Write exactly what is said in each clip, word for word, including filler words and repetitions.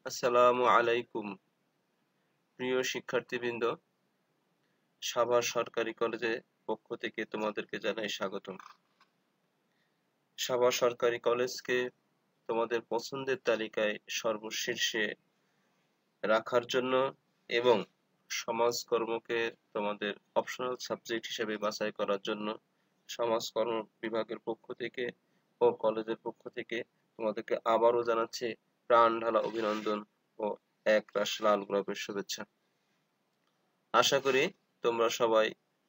আসসালামু আলাইকুম। প্রিয় শিক্ষার্থীবৃন্দ, সাভার সরকারি কলেজের পক্ষ থেকে তোমাদেরকে জানাই স্বাগতম। সাভার সরকারি কলেজকে তোমাদের পছন্দের তালিকায় সর্বশীর্ষে রাখার জন্য এবং সমাজকর্মকে তোমাদের অপশনাল সাবজেক্ট হিসেবে বাছাই করার জন্য সমাজকর্ম বিভাগের পক্ষ থেকে ও কলেজের পক্ষ থেকে তোমাদেরকে আবারও জানাচ্ছি প্রাণ ঢালা অভিনন্দন ও একরাশ লাল গোলাপের শুভেচ্ছা। আশা করি তোমরা সবাই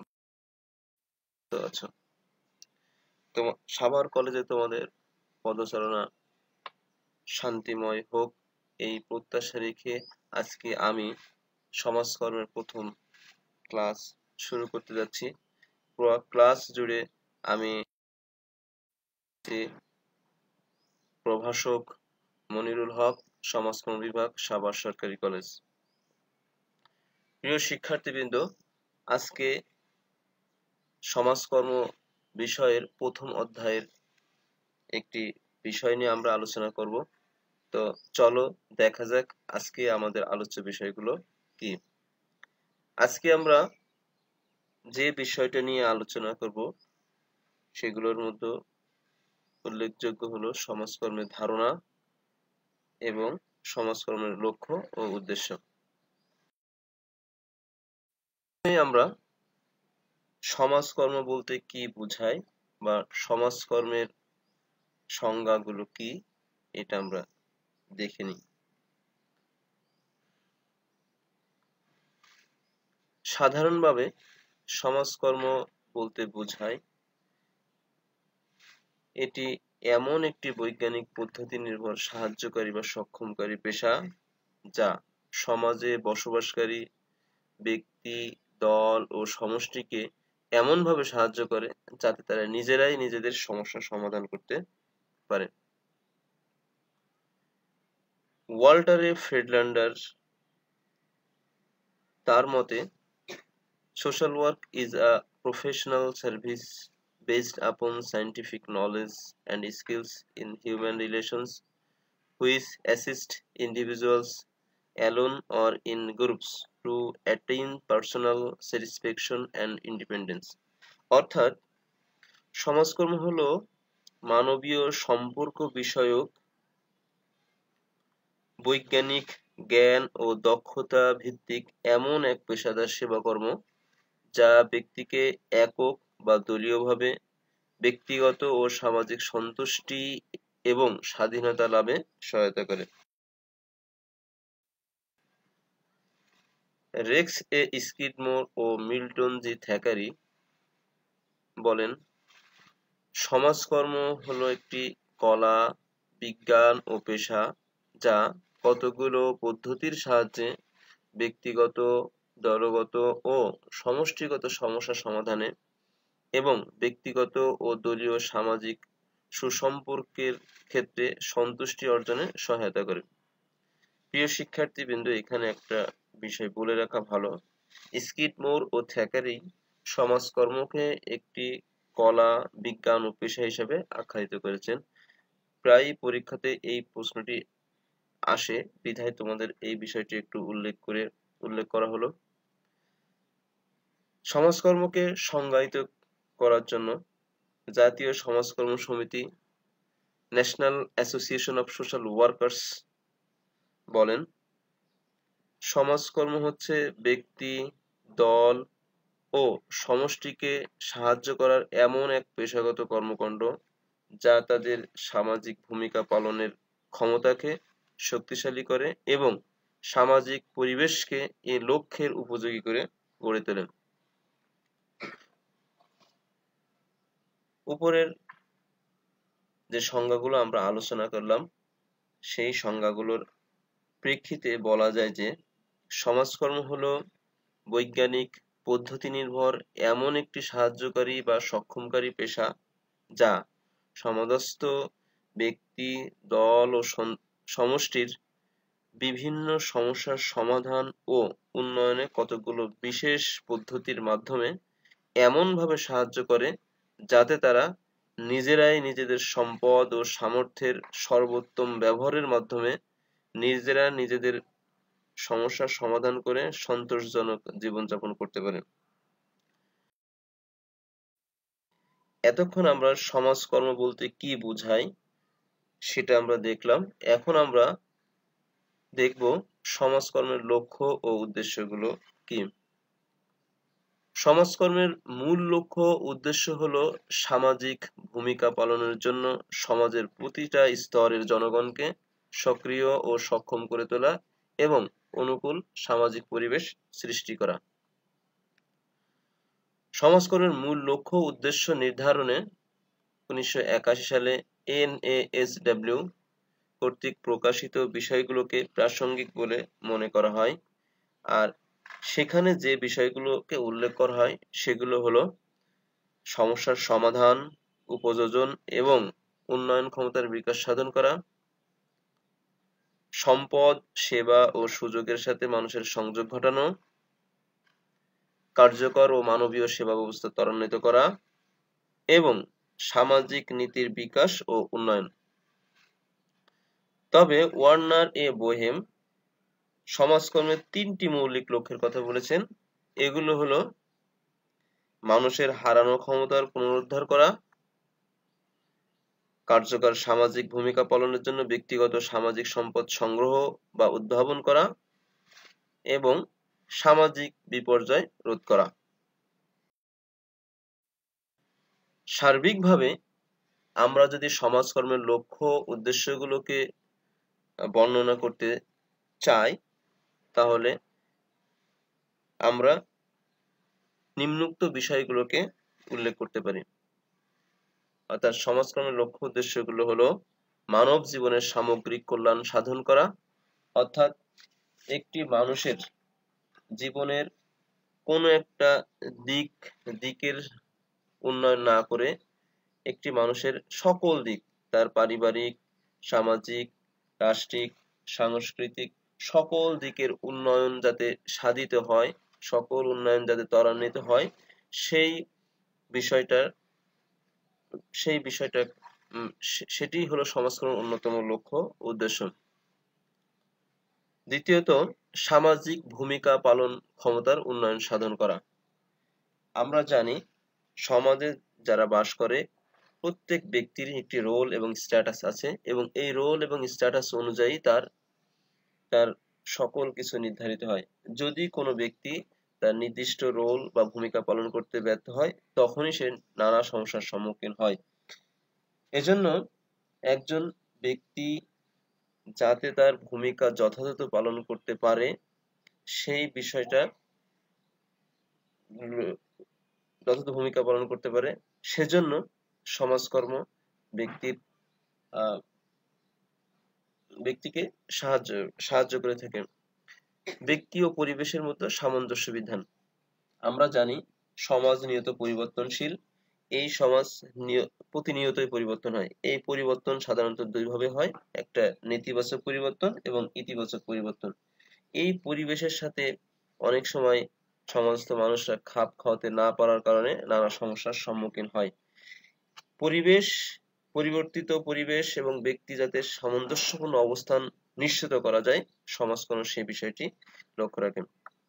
ভালো আছো। তোমার সাভার কলেজে তোমাদের পদচারণা শান্তিময় হোক, এই প্রত্যাশা রেখে আজকে আমি সমাজকর্মের প্রথম ক্লাস শুরু করতে যাচ্ছি। পুরো ক্লাস জুড়ে আমি প্রভাষক মনিরুল হক, সমাজকর্ম বিভাগ, সাভার সরকারি কলেজ। প্রিয় শিক্ষার্থীবৃন্দ, আজকে সমাজকর্ম বিষয়ের প্রথম অধ্যায়ের একটি বিষয় নিয়ে আমরা আলোচনা করব। তো চলো দেখা যাক আজকে আমাদের আলোচ্য বিষয়গুলো কি। আজকে আমরা যে বিষয়টা নিয়ে আলোচনা করব সেগুলোর মধ্যে উল্লেখযোগ্য হলো সমাজকর্মের ধারণা এবং সমাজকর্মের লক্ষ্য ও উদ্দেশ্য। আমরা সমাজকর্ম বলতে কি বোঝায় বা সমাজকর্মের সংজ্ঞাগুলো কি, এটা আমরা দেখে নিই। সাধারণভাবে সমাজকর্ম বলতে বোঝায় এটি এমন একটি বৈজ্ঞানিক পদ্ধতি নির্ভর সাহায্যকারী বা সক্ষমকারী পেশা যা সমাজে বসবাসকারী ব্যক্তি, দল ও সমষ্টিকে এমনভাবে সাহায্য করে যাতে তারা নিজেরাই নিজেদের সমস্যার সমাধান করতে পারে। ওয়াল্টার এ ফ্রিডল্যান্ডার তার মতে, social work is a professional service based upon scientific knowledge and skills in human relations which assist individuals alone or in groups to attain personal satisfaction and independence. অর্থাৎ সমাজকর্ম হলো মানবীয় সম্পর্ক বিষয়ক বৈজ্ঞানিক জ্ঞান ও দক্ষতা ভিত্তিক এমন এক পেশাদার সেবাকর্ম যা ব্যক্তিকে একক বা দলীয়ভাবে ব্যক্তিগত ও সামাজিক সন্তুষ্টি এবং স্বাধীনতা লাভে সহায়তা করে। রেক্স এ স্কিডমোর ও মিল্টন জি থ্যাকারি বলেন, সমাজকর্ম হলো একটি কলা, বিজ্ঞান ও পেশা যা কতগুলো পদ্ধতির সাহায্যে ব্যক্তিগত, দলগত ও সমষ্টিগত সমস্যা সমাধানে এবং ব্যক্তিগত ও দলীয় সামাজিক সুসম্পর্কের ক্ষেত্রে সন্তুষ্টি অর্জনে সহায়তা করে। প্রিয় শিক্ষার্থীবৃন্দ, এখানে একটা বিষয় বলে রাখা ভালো, স্কিডমোর ও থ্যাকারি সমাজকর্মকে একটি কলা, বিজ্ঞান ও পেশা হিসেবে আখ্যায়িত করেছেন। প্রায় পরীক্ষাতে এই প্রশ্নটি আসে, বিধায় তোমাদের এই বিষয়টি একটু উল্লেখ করে উল্লেখ করা হলো। সমাজকর্মকে সংজ্ঞায়িত করার জন্য জাতীয় সমাজকর্ম সমিতি, national association of social workers বলেন, সমাজকর্ম হচ্ছে ব্যক্তি, দল ও সমষ্টিকে সাহায্য করার এমন এক পেশাগত কর্মকাণ্ড যা তাদের সামাজিক ভূমিকা পালনের ক্ষমতাকে শক্তিশালী করে এবং সামাজিক পরিবেশকে এ লক্ষ্যের উপযোগী করে গড়ে তোলে। উপরের যে সংজ্ঞাগুলো আমরা আলোচনা করলাম সেই সংজ্ঞাগুলোর প্রেক্ষিতে বলা যায় যে সমাজকর্ম হলো বৈজ্ঞানিক পদ্ধতি নির্ভর এমন একটি সাহায্যকারী বা সক্ষমকারী পেশা যা সমাজস্থ ব্যক্তি, দল ও সমষ্টির বিভিন্ন সমস্যার সমাধান ও উন্নয়নে কতগুলো বিশেষ পদ্ধতির মাধ্যমে এমনভাবে সাহায্য করে যাতে তারা নিজেরাই নিজেদের সম্পদ ও সামর্থ্যের সর্বোত্তম ব্যবহারের মাধ্যমে নিজেরা নিজেদের সমস্যার সমাধান করে সন্তোষজনক জীবনযাপন করতে পারে। এতক্ষণ আমরা সমাজকর্ম বলতে কি বোঝাই সেটা আমরা দেখলাম। এখন আমরা দেখব সমাজকর্মের লক্ষ্য ও উদ্দেশ্যগুলো কি। সমাজকর্মের মূল লক্ষ্য উদ্দেশ্য হলো সামাজিক ভূমিকা পালনের জন্য সমাজের প্রতিটা স্তরের জনগণকে সক্রিয় ও সক্ষম করে তোলা এবং অনুকূল সামাজিক পরিবেশ সৃষ্টি করা। সমাজকর্মের মূল লক্ষ্য উদ্দেশ্য নির্ধারণে উনিশশো একাশি সালে এন এ এস ডাব্লিউ কর্তৃক প্রকাশিত বিষয়গুলোকে প্রাসঙ্গিক বলে মনে করা হয়। আর সেখানে যে বিষয়গুলোকে উল্লেখ করা হয় সেগুলো হলো সমস্যার সমাধান, উপযোজন এবং উন্নয়ন ক্ষমতার বিকাশ সাধন করা, সম্পদ, সেবা ও সুযোগের সাথে মানুষের সংযোগ ঘটানো, কার্যকর ও মানবীয় সেবা ব্যবস্থা ত্বরান্বিত করা এবং সামাজিক নীতির বিকাশ ও উন্নয়ন। তবে ওয়ার্নার এ বোহেম সমাজকর্মের তিনটি মৌলিক লক্ষ্যের কথা বলেছেন। এগুলো হলো মানুষের হারানো ক্ষমতার পুনরুদ্ধার করা, কার্যকর সামাজিক ভূমিকা পালনের জন্য ব্যক্তিগত সামাজিক সম্পদ সংগ্রহ বা উদ্ভাবন করা এবং সামাজিক বিপর্যয় রোধ করা। সার্বিকভাবে আমরা যদি সমাজকর্মের লক্ষ্য উদ্দেশ্যগুলোকে বর্ণনা করতে চাই তাহলে আমরা নিম্নোক্ত বিষয়গুলোকে উল্লেখ করতে পারি। অর্থাৎ সমাজকর্মের লক্ষ্য উদ্দেশ্যগুলো হলো মানব জীবনের সামগ্রিক কল্যাণ সাধন করা, অর্থাৎ একটি মানুষের জীবনের কোনো একটা দিক দিকের উন্নয়ন না করে একটি মানুষের সকল দিক, তার পারিবারিক, সামাজিক, রাষ্ট্রিক, সাংস্কৃতিক সকল দিকের উন্নয়ন যাতে সাধিত হয়, সকল উন্নয়ন যাতে ত্বরান্বিত হয়, সেই বিষয়টার সেই বিষয়টা সেটি হলো সমাজকর্মের অন্যতম লক্ষ্য উদ্দেশ্য। দ্বিতীয়ত, সামাজিক ভূমিকা পালন ক্ষমতার উন্নয়ন সাধন করা। আমরা জানি সমাজে যারা বাস করে প্রত্যেক ব্যক্তির একটি রোল এবং স্ট্যাটাস আছে এবং এই রোল এবং স্ট্যাটাস অনুযায়ী তার তার সকল কিছু নির্ধারিত হয়। যদি কোনো ব্যক্তি তার নির্দিষ্ট রোল বা ভূমিকা পালন করতে ব্যর্থ হয় তখনই সে নানা সমস্যার সম্মুখীন হয়। এজন্য একজন ব্যক্তি যাতে তার ভূমিকা যথাযথ পালন করতে পারে সেই বিষয়টা যথাযথ ভূমিকা পালন করতে পারে সেজন্য সমাজকর্ম ব্যক্তির আহ ব্যক্তিকে সাহায্য সাহায্য করে থাকে। ব্যক্তি ও পরিবেশের মধ্যে সামঞ্জস্য বিধান। আমরা জানি সমাজ নিয়ত পরিবর্তনশীল, এই সমাজ প্রতিনিয়তই পরিবর্তন হয়। এই পরিবর্তন সাধারণত দুই ভাবে হয়, একটা নেতিবাচক পরিবর্তন এবং ইতিবাচক পরিবর্তন। এই পরিবেশের সাথে অনেক সময় সমস্ত মানুষরা খাপ খাওয়াতে না পারার কারণে নানা সমস্যার সম্মুখীন হয়। পরিবেশ পরিবর্তিত পরিবেশ এবং ব্যক্তি যাতে সামঞ্জস্যপূর্ণ অবস্থান নিশ্চিত করা যায় সমাজকর্ম সেই বিষয়টি লক্ষ্য রাখেন।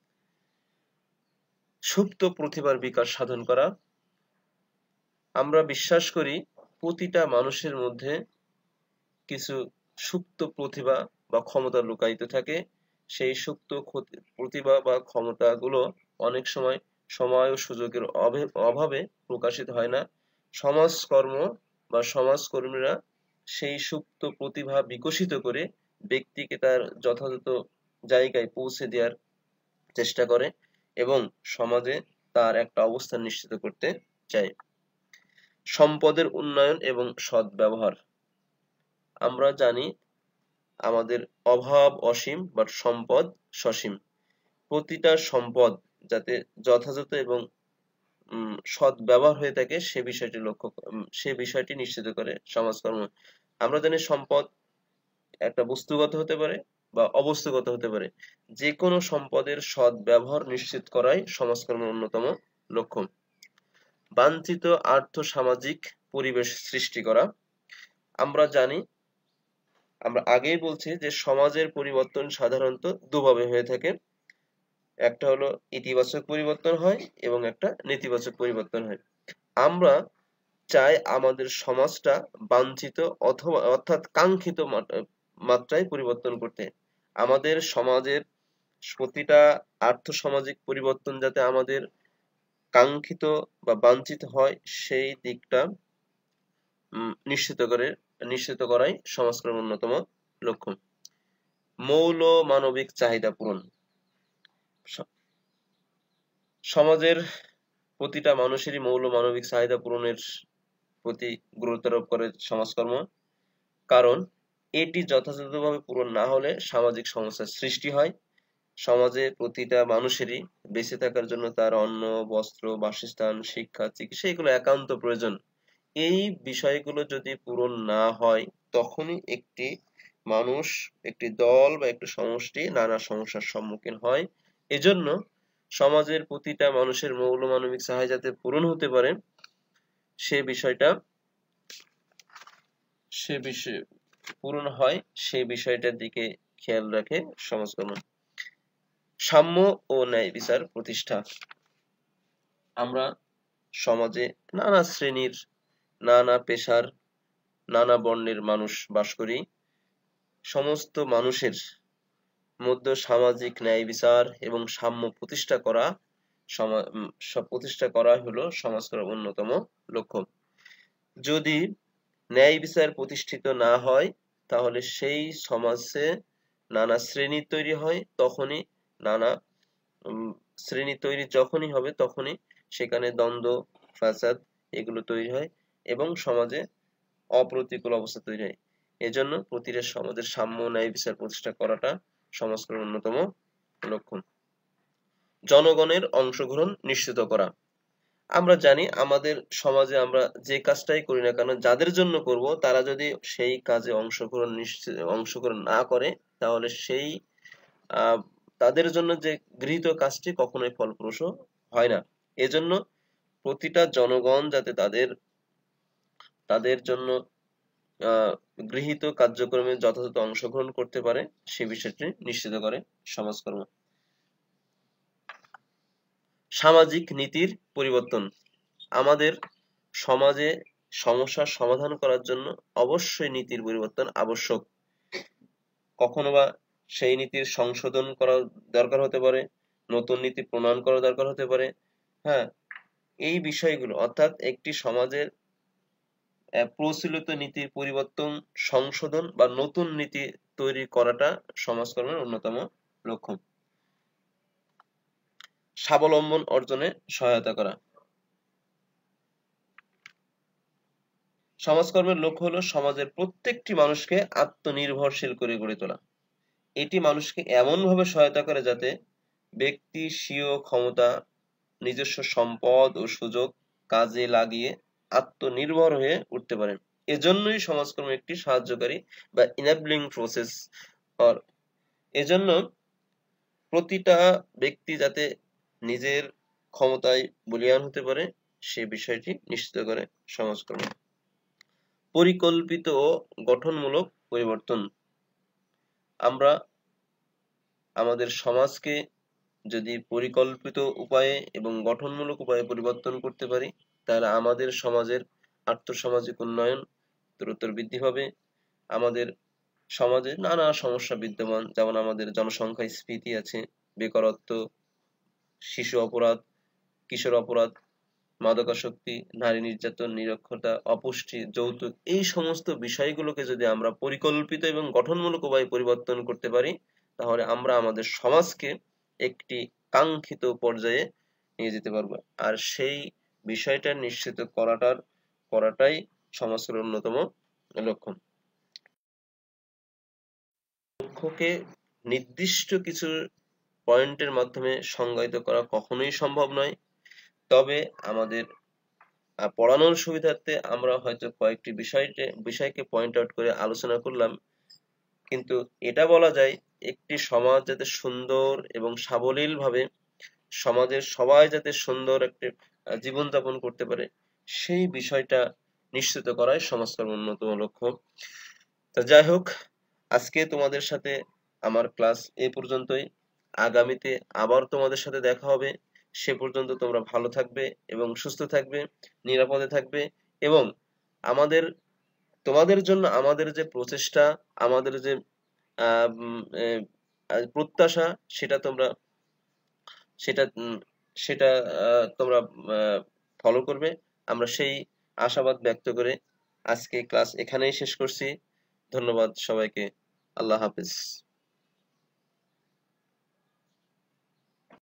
সুপ্ত প্রতিভার বিকাশ সাধন করা। আমরা বিশ্বাস করি প্রতিটা মানুষের মধ্যে কিছু সুপ্ত প্রতিভা বা ক্ষমতা লুকায়িত থাকে। সেই সুপ্ত প্রতিভা বা ক্ষমতাগুলো অনেক সময় সময় ও সুযোগের অভাবে প্রকাশিত হয় না। সমাজকর্ম বা সমাজকর্মীরা সেই সুপ্ত প্রতিভা বিকশিত করে ব্যক্তিকে তার যথাযথ জায়গায় পৌঁছে দেওয়ার চেষ্টা করে এবং সমাজে তার একটা অবস্থান নিশ্চিত করতে চায়। সম্পদের উন্নয়ন এবং সদ্ব্যবহার। আমরা জানি আমাদের অভাব অসীম বাট সম্পদ সসীম। প্রতিটা সম্পদ যাতে যথাযথ এবং সৎ ব্যবহার হয়ে থাকে সে বিষয়টি লক্ষ্য সে বিষয়টি নিশ্চিত করে সমাজকর্ম। আমরা জানি সম্পদ একটা বস্তুগত হতে পারে বা অবস্তুগত হতে পারে, যে কোনো সম্পদের সৎ ব্যবহার নিশ্চিত করাই সমাজকর্মের অন্যতম লক্ষ্য। বাঞ্ছিত আর্থ সামাজিক পরিবেশ সৃষ্টি করা। আমরা জানি আমরা আগেই বলছি যে সমাজের পরিবর্তন সাধারণত দুভাবে হয়ে থাকে, একটা হলো ইতিবাচক পরিবর্তন হয় এবং একটা নেতিবাচক পরিবর্তন হয়। আমরা চাই আমাদের সমাজটা বাঞ্ছিত অথবা অর্থাৎ কাঙ্ক্ষিত মাত্রায় পরিবর্তন করতে। আমাদের সমাজের প্রতিটা আর্থসামাজিক পরিবর্তন যাতে আমাদের কাঙ্ক্ষিত বা বাঞ্ছিত হয় সেই দিকটা নিশ্চিত করে নিশ্চিত করাই সমাজকর্মের অন্যতম লক্ষ্য। মৌল মানবিক চাহিদা পূরণ। সমাজের প্রতিটা মানুষেরই মৌল মানবিক চাহিদা পূরণের প্রতি গুরুত্ব আরোপ করে সমাজকর্ম, কারণ এটি যথাযথভাবে পূরণ না হলে সামাজিক সমস্যার সৃষ্টি হয়। সমাজে প্রতিটা মানুষেরই বেঁচে থাকার জন্য তার অন্ন, বস্ত্র, বাসস্থান, শিক্ষা, চিকিৎসা এগুলো একান্ত প্রয়োজন। এই বিষয়গুলো যদি পূরণ না হয় তখনই একটি মানুষ, একটি দল বা একটি সমষ্টি নানা সমস্যার সম্মুখীন হয়। এজন্য সমাজের প্রতিটা মানুষের মৌল মানবিক চাহিদা যাতে পূরণ হতে পারে সে বিষয়টা সে বিষয় পূরণ হয় সেই বিষয়টার দিকে খেয়াল রাখে সমাজকর্ম। সাম্য ও ন্যায় বিচার প্রতিষ্ঠা। আমরা সমাজে নানা শ্রেণীর, নানা পেশার, নানা বর্ণের মানুষ বাস করি। সমস্ত মানুষের মধ্যে সামাজিক ন্যায় বিচার এবং সাম্য প্রতিষ্ঠা করা প্রতিষ্ঠা করা হলো সমাজকর্মের অন্যতম লক্ষ্য। যদি ন্যায় বিচার প্রতিষ্ঠিত না হয় তাহলে সেই সমাজে নানা শ্রেণী তৈরি হয়, তখনই নানা শ্রেণী তৈরি যখনই হবে তখনই সেখানে দ্বন্দ্ব, ফাসাদ এগুলো তৈরি হয় এবং সমাজে অপ্রতিকূল অবস্থা তৈরি হয়। এজন্য প্রতিটা সমাজের সাম্য ন্যায় বিচার প্রতিষ্ঠা করাটা সমাজকর্মের অন্যতম লক্ষ্য। জনগণের অংশগ্রহণ নিশ্চিত করা। আমরা জানি আমাদের সমাজে আমরা যে কাজটাই করি না কেন যাদের জন্য করব তারা যদি সেই কাজে অংশগ্রহণ নিশ্চিত অংশগ্রহণ না করে তাহলে সেই আহ তাদের জন্য যে গৃহীত কাজটি কখনোই ফলপ্রসূ হয় না। এজন্য প্রতিটা জনগণ যাতে তাদের তাদের জন্য আহ গৃহীত কার্যক্রমে যথাযথ অংশগ্রহণ করতে পারে সে বিষয়টি নিশ্চিত করে সমাজকর্ম। সামাজিক নীতির পরিবর্তন। আমাদের সমাজে সমস্যার সমাধান করার জন্য অবশ্যই নীতির পরিবর্তন আবশ্যক। কখনো বা সেই নীতির সংশোধন করা দরকার হতে পারে, নতুন নীতি প্রণয়ন করা দরকার হতে পারে। হ্যাঁ, এই বিষয়গুলো অর্থাৎ একটি সমাজের প্রচলিত নীতির পরিবর্তন, সংশোধন বা নতুন নীতি তৈরি করাটা সমাজকর্মের অন্যতম লক্ষ্য। স্বাবলম্বন অর্জনে সহায়তা করা। সমাজকর্মের লক্ষ্য হলো সমাজের প্রত্যেকটি মানুষকে আত্মনির্ভরশীল করে গড়ে তোলা। এটি মানুষকে এমনভাবে সহায়তা করে যাতে ব্যক্তি স্বীয় ক্ষমতা, নিজস্ব সম্পদ ও সুযোগ কাজে লাগিয়ে আত্মনির্ভর হয়ে উঠতে পারেন। এজন্যই সমাজকর্ম একটি সাহায্যকারী বা ইনেবলিং প্রসেস। আর এজন্য প্রতিটা ব্যক্তি যাতে নিজের ক্ষমতায় বলীয়ান হতে পারে সে বিষয়টি নিশ্চিত করে সমাজকর্ম। পরিকল্পিত ও গঠনমূলক পরিবর্তন। আমরা আমাদের সমাজকে যদি পরিকল্পিত উপায়ে এবং গঠনমূলক উপায়ে পরিবর্তন করতে পারি তাহলে আমাদের সমাজের আর্থসামাজিক উন্নয়ন উত্তরোত্তর বৃদ্ধি পাবে। আমাদের সমাজে নানা সমস্যা বিদ্যমান, যেমন আমাদের জনসংখ্যা স্ফীতি আছে, বেকারত্ব, শিশু অপরাধ, কিশোর অপরাধ, মাদকাসক্তি, নারী নির্যাতন, নিরক্ষরতা, অপুষ্টি, যৌতুক, এই সমস্ত বিষয়গুলোকে যদি আমরা পরিকল্পিত এবং গঠনমূলক উপায়ে পরিবর্তন করতে পারি তাহলে আমরা আমাদের সমাজকে একটি কাঙ্ক্ষিত পর্যায়ে নিয়ে যেতে পারবো। আর সেই বিষয়টা নিশ্চিত করাটার করাটাই সমাজের অন্যতম লক্ষ্য। লক্ষ্যকে নির্দিষ্ট কিছু পয়েন্টের মাধ্যমে সংজ্ঞায়িত করা কখনোই সম্ভব নয়। তবে আমাদের পড়ানোর সুবিধার্থে আমরা হয়তো কয়েকটি বিষয়কে বিষয়কে পয়েন্ট আউট করে আলোচনা করলাম, কিন্তু এটা বলা যায় একটি সমাজ যাতে সুন্দর এবং সাবলীল ভাবে সমাজের সবাই যাতে সুন্দর একটি জীবনযাপন করতে পারে সেই বিষয়টা নিশ্চিত করাই সমাজকর্মের অন্যতম লক্ষ্য। তো যাই হোক, আজকে তোমাদের সাথে আমার ক্লাস এই পর্যন্তই। আগামীতে আবার তোমাদের সাথে দেখা হবে। সে পর্যন্ত তোমরা ভালো থাকবে এবং সুস্থ থাকবে, নিরাপদে থাকবে এবং আমাদের তোমাদের জন্য আমাদের যে প্রচেষ্টা, আমাদের যে আহ, উম, আহ, প্রত্যাশা, সেটা তোমরা সেটা উম, সেটা আহ, তোমরা ফলো করবে। আমরা সেই আশাবাদ ব্যক্ত করে আজকে ক্লাস এখানেই শেষ করছি। ধন্যবাদ সবাইকে। আল্লাহ হাফেজ।